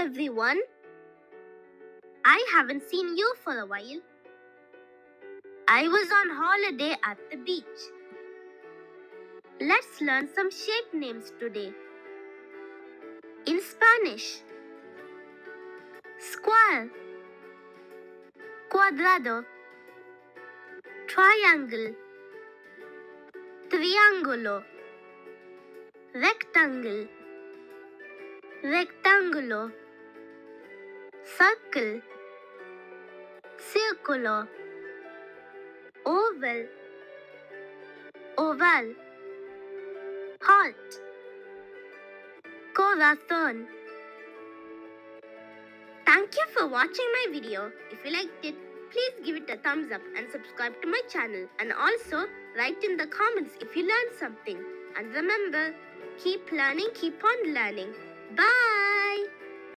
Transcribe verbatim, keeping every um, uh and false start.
everyone. I haven't seen you for a while. I was on holiday at the beach. Let's learn some shape names today. In Spanish, square, cuadrado, triangle, triángulo, rectangle, rectángulo, circle, círculo, oval, oval, heart, corazón. Thank you for watching my video. If you liked it, please give it a thumbs up and subscribe to my channel, and also write in the comments if you learned something. And remember, keep learning, keep on learning. Bye!